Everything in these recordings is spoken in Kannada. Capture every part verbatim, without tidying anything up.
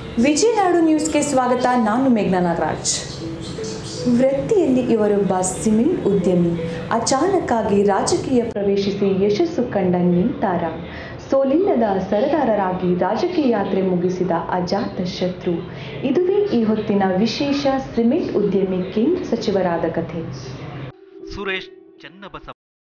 ವಿಜಯನಾಡು ನ್ಯೂಸ್ಗೆ ಸ್ವಾಗತ. ನಾನು ಮೇಘನಾ ನಾಗರಾಜ್. ವೃತ್ತಿಯಲ್ಲಿ ಇವರೊಬ್ಬ ಸಿಮೆಂಟ್ ಉದ್ಯಮಿ. ಅಚಾನಕ್ಕಾಗಿ ರಾಜಕೀಯ ಪ್ರವೇಶಿಸಿ ಯಶಸ್ಸು ಕಂಡ ನಿಂತಾರ. ಸೋಲಿಲ್ಲದ ಸರದಾರರಾಗಿ ರಾಜಕೀಯ ಯಾತ್ರೆ ಮುಗಿಸಿದ ಅಜಾತ ಶತ್ರು. ಇದುವೇ ಈ ಹೊತ್ತಿನ ವಿಶೇಷ ಸಿಮೆಂಟ್ ಉದ್ಯಮಿ ಕೇಂದ್ರ ಸಚಿವರಾದ ಕಥೆ. ಸುರೇಶ್ ಚನ್ನಬಸವ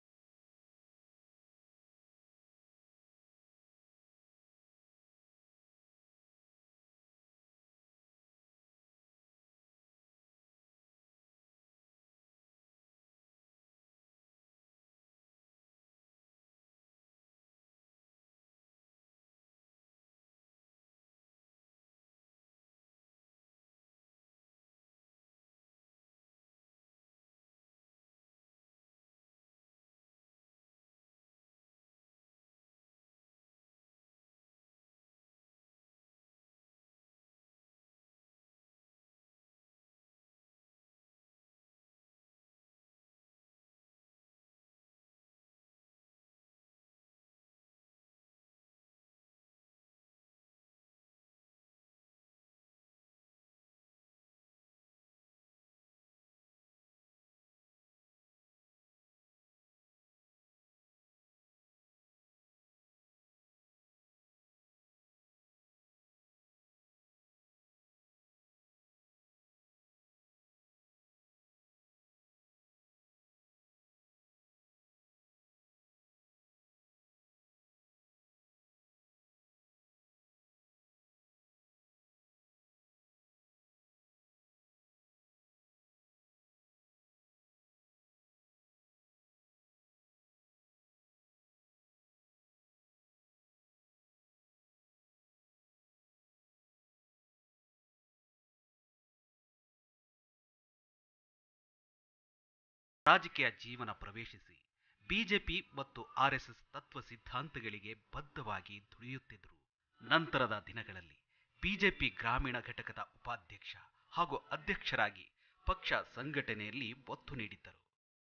ರಾಜಕೀಯ ಜೀವನ ಪ್ರವೇಶಿಸಿ ಬಿಜೆಪಿ ಮತ್ತು ಆರ್ಎಸ್ಎಸ್ ತತ್ವ ಸಿದ್ಧಾಂತಗಳಿಗೆ ಬದ್ಧವಾಗಿ ದುಡಿಯುತ್ತಿದ್ದರು. ನಂತರದ ದಿನಗಳಲ್ಲಿ ಬಿಜೆಪಿ ಗ್ರಾಮೀಣ ಘಟಕದ ಉಪಾಧ್ಯಕ್ಷ ಹಾಗೂ ಅಧ್ಯಕ್ಷರಾಗಿ ಪಕ್ಷ ಸಂಘಟನೆಯಲ್ಲಿ ಒತ್ತು ನೀಡಿದ್ದರು.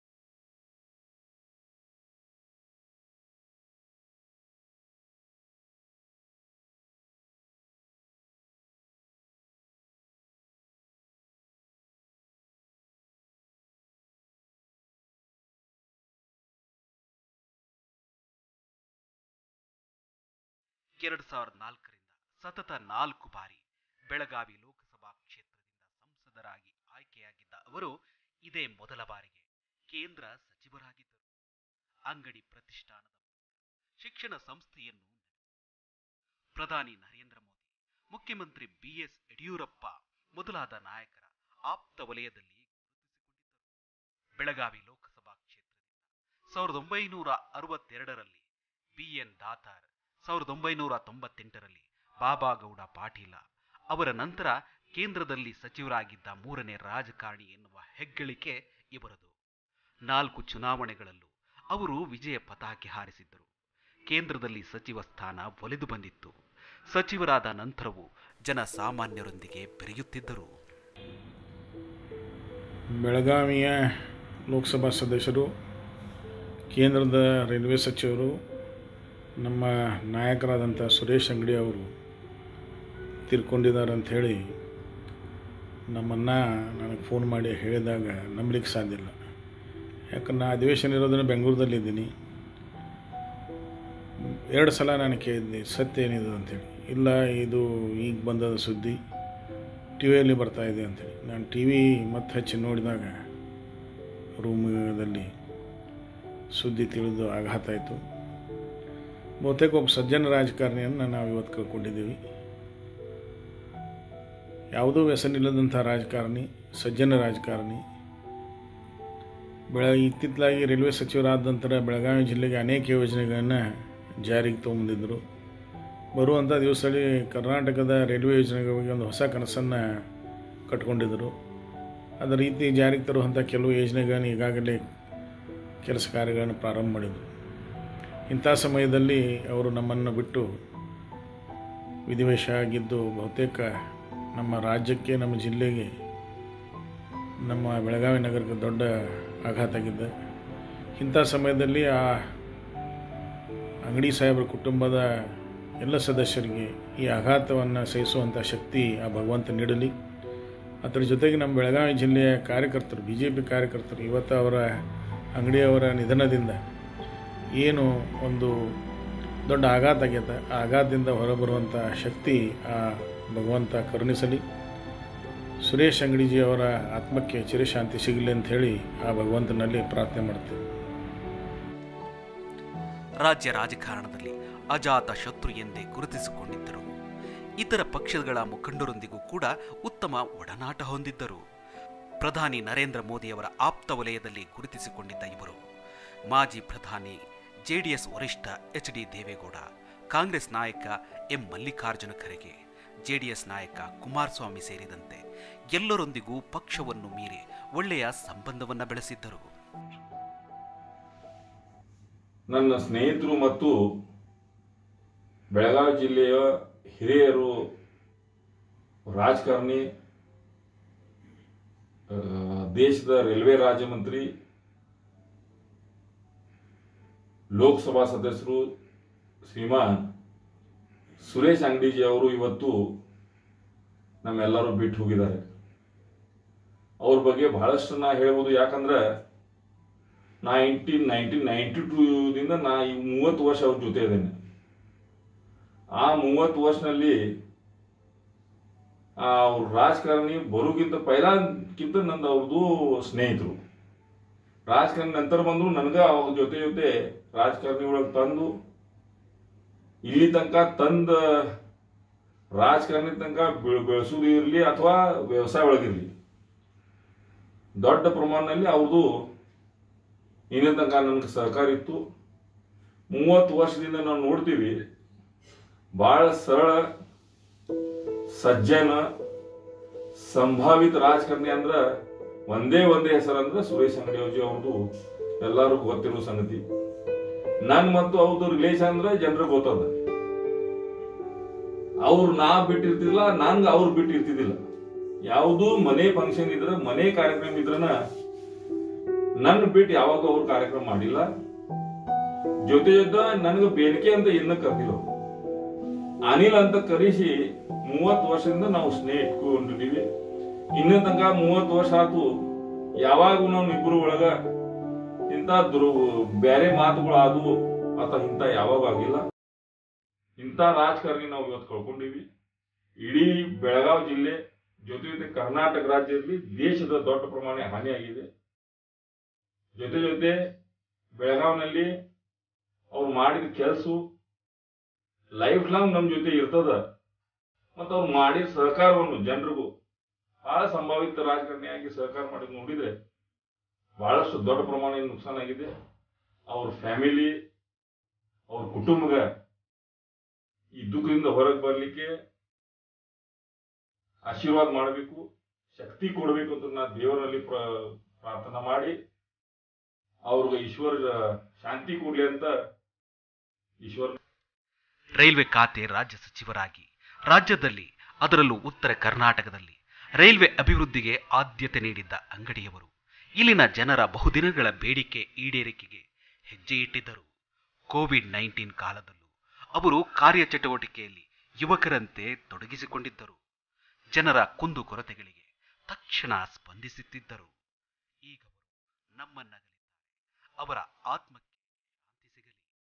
ಎರಡು ಸಾವಿರದ ನಾಲ್ಕರಿಂದ ಸತತ ನಾಲ್ಕು ಬಾರಿ ಬೆಳಗಾವಿ ಲೋಕಸಭಾ ಕ್ಷೇತ್ರದಿಂದ ಸಂಸದರಾಗಿ ಆಯ್ಕೆಯಾಗಿದ್ದ ಅವರು ಇದೇ ಮೊದಲ ಬಾರಿಗೆ ಕೇಂದ್ರ ಸಚಿವರಾಗಿದ್ದರು. ಅಂಗಡಿ ಪ್ರತಿಷ್ಠಾನದ ಶಿಕ್ಷಣ ಸಂಸ್ಥೆಯನ್ನು ಪ್ರಧಾನಿ ನರೇಂದ್ರ ಮೋದಿ, ಮುಖ್ಯಮಂತ್ರಿ ಬಿ ಎಸ್ ಯಡಿಯೂರಪ್ಪ ಮೊದಲಾದ ನಾಯಕರ ಆಪ್ತ ವಲಯದಲ್ಲಿ ಗುರುತಿಸಿಕೊಂಡಿದ್ದರು. ಬೆಳಗಾವಿ ಲೋಕಸಭಾ ಕ್ಷೇತ್ರದಿಂದ ಸಾವಿರದ ಒಂಬೈನೂರ ಅರವತ್ತೆರಡರಲ್ಲಿ ಬಿ ಎನ್ ದಾತಾರ್, ಸಾವಿರದ ಒಂಬೈನೂರ ತೊಂಬತ್ತೆಂಟರಲ್ಲಿ ಬಾಬಾಗೌಡ ಪಾಟೀಲ ಅವರ ನಂತರ ಕೇಂದ್ರದಲ್ಲಿ ಸಚಿವರಾಗಿದ್ದ ಮೂರನೇ ರಾಜಕಾರಣಿ ಎನ್ನುವ ಹೆಗ್ಗಳಿಕೆ ಇವರದು. ನಾಲ್ಕು ಚುನಾವಣೆಗಳಲ್ಲೂ ಅವರು ವಿಜಯ ಪತಾಕೆ ಹಾರಿಸಿದ್ದರು. ಕೇಂದ್ರದಲ್ಲಿ ಸಚಿವ ಸ್ಥಾನ ಒಲಿದು ಬಂದಿತ್ತು. ಸಚಿವರಾದ ನಂತರವೂ ಜನಸಾಮಾನ್ಯರೊಂದಿಗೆ ಬೆರೆಯುತ್ತಿದ್ದರು. ಬೆಳಗಾವಿಯ ಲೋಕಸಭಾ ಸದಸ್ಯರು, ಕೇಂದ್ರದ ರೈಲ್ವೆ ಸಚಿವರು, ನಮ್ಮ ನಾಯಕರಾದಂಥ ಸುರೇಶ್ ಅಂಗಡಿ ಅವರು ತೀರ್ಕೊಂಡಿದ್ದಾರೆ ಅಂಥೇಳಿ ನಮ್ಮನ್ನು ನನಗೆ ಫೋನ್ ಮಾಡಿ ಹೇಳಿದಾಗ ನಂಬಲಿಕ್ಕೆ ಸಾಧ್ಯ ಇಲ್ಲ. ಯಾಕಂದ್ರೆ ನಾನು ಅಧಿವೇಶನ ಇರೋದನ್ನು ಬೆಂಗಳೂರದಲ್ಲಿದ್ದೀನಿ. ಎರಡು ಸಲ ನಾನು ಕೇಳಿದ್ದೆ ಸತ್ಯ ಏನಿದೆ ಅಂಥೇಳಿ. ಇಲ್ಲ, ಇದು ಈಗ ಬಂದದ ಸುದ್ದಿ, ಟಿ ವಿಯಲ್ಲಿ ಬರ್ತಾಯಿದೆ ಅಂಥೇಳಿ. ನಾನು ಟಿ ವಿ ಮತ್ತೆ ಹಚ್ಚಿ ನೋಡಿದಾಗ ರೂಮದಲ್ಲಿ ಸುದ್ದಿ ತಿಳಿದು ಆಘಾತ ಆಯಿತು. ಬಹುತೇಕ ಒಬ್ಬ ಸಜ್ಜನ ರಾಜಕಾರಣಿಯನ್ನು ನಾವು ಇವತ್ತು ಕಳ್ಕೊಂಡಿದ್ದೀವಿ. ಯಾವುದೂ ವ್ಯಸನಿಲ್ಲದಂಥ ರಾಜಕಾರಣಿ, ಸಜ್ಜನ ರಾಜಕಾರಣಿ. ಬೆಳ ಇತ್ತಿತ್ತಲಾಗಿ ರೈಲ್ವೆ ಸಚಿವರಾದ ನಂತರ ಬೆಳಗಾವಿ ಜಿಲ್ಲೆಗೆ ಅನೇಕ ಯೋಜನೆಗಳನ್ನು ಜಾರಿಗೆ ತೊಗೊಂಬಂದಿದ್ದರು. ಬರುವಂಥ ದಿವಸದಲ್ಲಿ ಕರ್ನಾಟಕದ ರೈಲ್ವೆ ಯೋಜನೆಗಳಿಗೆ ಒಂದು ಹೊಸ ಕನಸನ್ನು ಕಟ್ಕೊಂಡಿದ್ದರು. ಅದೇ ರೀತಿ ಜಾರಿಗೆ ತರುವಂಥ ಕೆಲವು ಯೋಜನೆಗಳನ್ನು ಈಗಾಗಲೇ ಕೆಲಸ ಕಾರ್ಯಗಳನ್ನು ಪ್ರಾರಂಭ ಮಾಡಿದರು. ಇಂಥ ಸಮಯದಲ್ಲಿ ಅವರು ನಮ್ಮನ್ನು ಬಿಟ್ಟು ವಿಧಿವಶ ಆಗಿದ್ದು ಬಹುತೇಕ ನಮ್ಮ ರಾಜ್ಯಕ್ಕೆ, ನಮ್ಮ ಜಿಲ್ಲೆಗೆ, ನಮ್ಮ ಬೆಳಗಾವಿ ನಗರಕ್ಕೆ ದೊಡ್ಡ ಆಘಾತ ಆಗಿದೆ. ಇಂಥ ಸಮಯದಲ್ಲಿ ಆ ಅಂಗಡಿ ಸಾಹೇಬರ ಕುಟುಂಬದ ಎಲ್ಲ ಸದಸ್ಯರಿಗೆ ಈ ಆಘಾತವನ್ನು ಸಹಿಸುವಂಥ ಶಕ್ತಿ ಆ ಭಗವಂತ ನೀಡಲಿ. ಅದರ ಜೊತೆಗೆ ನಮ್ಮ ಬೆಳಗಾವಿ ಜಿಲ್ಲೆಯ ಕಾರ್ಯಕರ್ತರು, ಬಿ ಜೆ ಪಿ ಕಾರ್ಯಕರ್ತರು, ಇವತ್ತು ಅವರ ಅಂಗಡಿಯವರ ನಿಧನದಿಂದ ಏನು ಒಂದು ದೊಡ್ಡ ಆಘಾತ ಆಗ್ಯದ, ಆ ಆಘಾತದಿಂದ ಹೊರಬರುವಂಥ ಶಕ್ತಿ ಆ ಭಗವಂತ ಕರುಣಿಸಲಿ. ಸುರೇಶ್ ಅಂಗಡಿಜಿ ಅವರ ಆತ್ಮಕ್ಕೆ ಚಿರಶಾಂತಿ ಸಿಗಲಿ ಅಂತ ಹೇಳಿ ಆ ಭಗವಂತನಲ್ಲಿ ಪ್ರಾರ್ಥನೆ ಮಾಡ್ತೇವೆ. ರಾಜ್ಯ ರಾಜಕಾರಣದಲ್ಲಿ ಅಜಾತ ಶತ್ರು ಎಂದೇ ಗುರುತಿಸಿಕೊಂಡಿದ್ದರು. ಇತರ ಪಕ್ಷಗಳ ಮುಖಂಡರೊಂದಿಗೂ ಕೂಡ ಉತ್ತಮ ಒಡನಾಟ ಹೊಂದಿದ್ದರು. ಪ್ರಧಾನಿ ನರೇಂದ್ರ ಮೋದಿಯವರ ಆಪ್ತ ವಲಯದಲ್ಲಿ ಗುರುತಿಸಿಕೊಂಡಿದ್ದ ಇವರು ಮಾಜಿ ಪ್ರಧಾನಿ ಜೆಡಿಎಸ್ ವರಿಷ್ಠ ಎಚ್ ಡಿ ದೇವೇಗೌಡ, ಕಾಂಗ್ರೆಸ್ ನಾಯಕ ಎಂ ಮಲ್ಲಿಕಾರ್ಜುನ ಖರ್ಗೆ, ಜೆಡಿಎಸ್ ನಾಯಕ ಕುಮಾರಸ್ವಾಮಿ ಸೇರಿದಂತೆ ಎಲ್ಲರೊಂದಿಗೂ ಪಕ್ಷವನ್ನು ಮೀರಿ ಒಳ್ಳೆಯ ಸಂಬಂಧವನ್ನು ಬೆಳೆಸಿದ್ದರು. ನನ್ನ ಸ್ನೇಹಿತರು ಮತ್ತು ಬೆಳಗಾವಿ ಜಿಲ್ಲೆಯ ಹಿರಿಯರು, ರಾಜಕಾರಣಿ, ದೇಶದ ರೈಲ್ವೆ ರಾಜ್ಯ ಮಂತ್ರಿ, ಲೋಕಸಭಾ ಸದಸ್ಯರು ಶ್ರೀಮಾನ್ ಸುರೇಶ್ ಅಂಗಡಿಜಿ ಅವರು ಇವತ್ತು ನಮ್ಮೆಲ್ಲರೂ ಬಿಟ್ಟು ಹೋಗಿದ್ದಾರೆ. ಅವ್ರ ಬಗ್ಗೆ ಬಹಳಷ್ಟು ನಾ ಹೇಳ್ಬೋದು. ಯಾಕಂದ್ರೆ ನೈನ್ಟೀನ್ ನೈನ್ಟೀನ್ ನೈನ್ಟಿ ಟೂದಿಂದ ನಾ ಈ ಮೂವತ್ತು ವರ್ಷ ಅವ್ರ ಜೊತೆ ಇದ್ದೇನೆ. ಆ ಮೂವತ್ತು ವರ್ಷನಲ್ಲಿ ಅವ್ರ ರಾಜಕಾರಣಿ ಬರೋಕ್ಕಿಂತ ಪೈಲಾಕ್ಕಿಂತ ನಂದು ಅವ್ರದ್ದು ಸ್ನೇಹಿತರು. ರಾಜಕಾರಣಿ ನಂತರ ಬಂದ್ರು ನನಗೆ ಅವ್ರ ಜೊತೆ ಜೊತೆ ರಾಜಕಾರಣಿ ಒಳಗೆ ತಂದು ಇಲ್ಲಿ ತನಕ ತಂದ ರಾಜಕಾರಣಿ ತನಕ ಬೆಳೆಸೋದು ಇರಲಿ ಅಥವಾ ವ್ಯವಸಾಯ ಒಳಗಿರಲಿ, ದೊಡ್ಡ ಪ್ರಮಾಣದಲ್ಲಿ ಅವ್ರದ್ದು ಇನ್ನೇ ತನಕ ನನಗೆ ಸಹಕಾರ ಇತ್ತು. ಮೂವತ್ತು ವರ್ಷದಿಂದ ನಾವು ನೋಡ್ತೀವಿ, ಬಹಳ ಸರಳ, ಸಜ್ಜನ, ಸಂಭಾವಿತ ರಾಜಕಾರಣಿ ಅಂದ್ರೆ ಒಂದೇ ಒಂದೇ ಹೆಸರು ಅಂದ್ರೆ ಸುರೇಶ್ ಅಂಗಡಿಜಿ ಅವ್ರದ್ದು ಎಲ್ಲರಿಗೂ ಗೊತ್ತಿರೋ ಸಂಗತಿ. ನನ್ ಮತ್ತು ಅವ್ರದ್ದು ರಿಲೇಷನ್ ಅಂದ್ರೆ ಜನರಿಗೆ ಗೊತ್ತದ. ಅವ್ರು ನಾ ಬಿಟ್ಟಿರ್ತಿಲ್ಲ, ನಂಗೆ ಅವ್ರು ಬಿಟ್ಟಿರ್ತಿದ್ದಿಲ್ಲ. ಯಾವುದು ಮನೆ ಫಂಕ್ಷನ್ ಇದ್ರೆ, ಮನೆ ಕಾರ್ಯಕ್ರಮ ಇದ್ರನ ನನ್ನ ಬಿಟ್ಟು ಯಾವಾಗ ಅವ್ರು ಕಾರ್ಯಕ್ರಮ ಮಾಡಿಲ್ಲ. ಜೊತೆ ಜೊತೆ ನನಗೆ ಬೇಡಿಕೆ ಅಂತ ಇನ್ನ ಕರ್ದಿಲ್ಲ. ಅನಿಲ್ ಅಂತ ಕರೆಸಿ ಮೂವತ್ತು ವರ್ಷದಿಂದ ನಾವು ಸ್ನೇಹ ಇಟ್ಕೊಂಡಿದ್ದೀವಿ. ಇನ್ನ ತನಕ ಮೂವತ್ತು ವರ್ಷ ಆಯ್ತು. ಯಾವಾಗೂ ನಾವು ಇಬ್ಬರು ಒಳಗ ಇಂಥ ದುರು ಬೇರೆ ಮಾತುಗಳು ಆದವು ಅಥವಾ ಇಂಥ ಯಾವಾಗ ಆಗಿಲ್ಲ. ಇಂಥ ರಾಜಕಾರಣಿ ನಾವು ಇವತ್ತು ಕಳ್ಕೊಂಡಿವಿ. ಇಡೀ ಬೆಳಗಾವಿ ಜಿಲ್ಲೆ ಜೊತೆ ಜೊತೆ ಕರ್ನಾಟಕ ರಾಜ್ಯದಲ್ಲಿ ದೇಶದ ದೊಡ್ಡ ಪ್ರಮಾಣ ಹಾನಿಯಾಗಿದೆ. ಜೊತೆ ಜೊತೆ ಬೆಳಗಾವಿನಲ್ಲಿ ಅವ್ರು ಮಾಡಿದ ಕೆಲಸ ಲೈಫ್ ಲಾಂಗ್ ನಮ್ಮ ಜೊತೆ ಇರ್ತದ. ಮತ್ತು ಅವ್ರು ಮಾಡಿದ ಸಹಕಾರವನ್ನು ಜನರಿಗೂ ಬಹಳ ಸಂಭಾವಿತ ರಾಜಕಾರಣಿಯಾಗಿ ಸಹಕಾರ ಮಾಡಿ ನೋಡಿದ್ರೆ ಬಹಳಷ್ಟು ದೊಡ್ಡ ಪ್ರಮಾಣದ ನುಕ್ಸಾನ ಆಗಿದೆ. ಅವ್ರ ಫ್ಯಾಮಿಲಿ, ಅವ್ರ ಕುಟುಂಬಗ ಈ ದುಃಖದಿಂದ ಹೊರಗೆ ಬರ್ಲಿಕ್ಕೆ ಆಶೀರ್ವಾದ ಮಾಡಬೇಕು, ಶಕ್ತಿ ಕೊಡಬೇಕು ಅಂತ ನಾ ದೇವರಲ್ಲಿ ಪ್ರಾರ್ಥನೆ ಮಾಡಿ ಅವ್ರಿಗೆ ಈಶ್ವರ ಶಾಂತಿ ಕೊಡ್ಲಿ ಅಂತ ಈಶ್ವರ. ರೈಲ್ವೆ ಖಾತೆ ರಾಜ್ಯ ಸಚಿವರಾಗಿ ರಾಜ್ಯದಲ್ಲಿ, ಅದರಲ್ಲೂ ಉತ್ತರ ಕರ್ನಾಟಕದಲ್ಲಿ ರೈಲ್ವೆ ಅಭಿವೃದ್ಧಿಗೆ ಆದ್ಯತೆ ನೀಡಿದ್ದ ಅಂಗಡಿಯವರು ಇಲ್ಲಿನ ಜನರ ಬಹುದಿನಗಳ ಬೇಡಿಕೆ ಈಡೇರಿಕೆಗೆ ಹೆಜ್ಜೆ ಇಟ್ಟಿದ್ದರು. ಕೋವಿಡ್ ನೈನ್ಟೀನ್ ಕಾಲದಲ್ಲೂ ಅವರು ಕಾರ್ಯಚಟುವಟಿಕೆಯಲ್ಲಿ ಯುವಕರಂತೆ ತೊಡಗಿಸಿಕೊಂಡಿದ್ದರು. ಜನರ ಕುಂದುಕೊರತೆಗಳಿಗೆ ತಕ್ಷಣ ಸ್ಪಂದಿಸುತ್ತಿದ್ದರು. ಈಗ ನಮ್ಮನ್ನಗಲಿದ್ದಾರೆ. ಅವರ ಆತ್ಮಕ್ಕೆ ಶಾಂತಿ ಸಿಗಲಿ.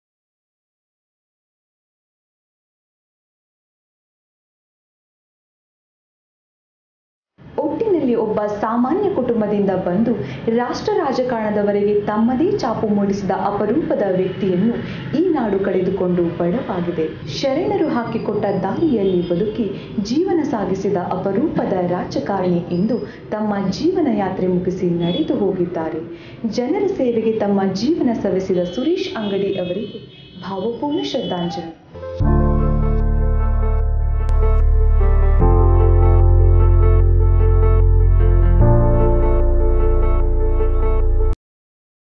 ಒಟ್ಟಿನಲ್ಲಿ ಒಬ್ಬ ಸಾಮಾನ್ಯ ಕುಟುಂಬದಿಂದ ಬಂದು ರಾಷ್ಟ್ರ ರಾಜಕಾರಣದವರೆಗೆ ತಮ್ಮದೇ ಛಾಪು ಮೂಡಿಸಿದ ಅಪರೂಪದ ವ್ಯಕ್ತಿಯನ್ನು ಈ ನಾಡು ಕಳೆದುಕೊಂಡು ಬಡವಾಗಿದೆ. ಶರಣರು ಹಾಕಿಕೊಟ್ಟ ದಾರಿಯಲ್ಲಿ ಬದುಕಿ ಜೀವನ ಸಾಗಿಸಿದ ಅಪರೂಪದ ರಾಜಕಾರಣಿ ಇಂದು ತಮ್ಮ ಜೀವನ ಯಾತ್ರೆ ಮುಗಿಸಿ ನಡೆದು ಹೋಗಿದ್ದಾರೆ. ಜನರ ಸೇವೆಗೆ ತಮ್ಮ ಜೀವನ ಸವೆಸಿದ ಸುರೇಶ್ ಅಂಗಡಿ ಅವರಿಗೆ ಭಾವಪೂರ್ಣ ಶ್ರದ್ಧಾಂಜಲಿ.